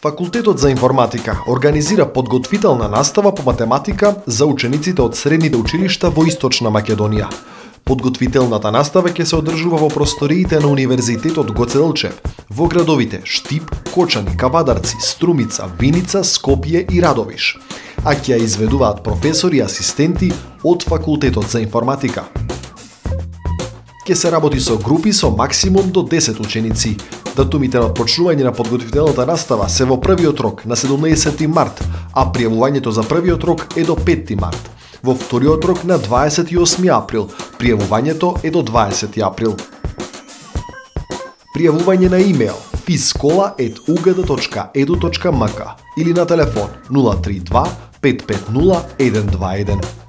Факултетот за информатика организира подготвителна настава по математика за учениците од средните училишта во Источна Македонија. Подготвителната настава ќе се одржува во просториите на Универзитетот Гоце Делчев во градовите Штип, Кочани, Кавадарци, Струмица, Виница, Скопје и Радовиш, а ќе ја изведуваат професори и асистенти од Факултетот за информатика. Ќе се работи со групи со максимум до 10 ученици. Датумите на почнување на подготвителната настава се во првиот рок на 17 март, а пријавувањето за првиот рок е до 5 март. Во вториот рок на 28 април, пријавувањето е до 20 април. Пријавување на имејл fiscola@ugd.edu.mk или на телефон 032 550 121.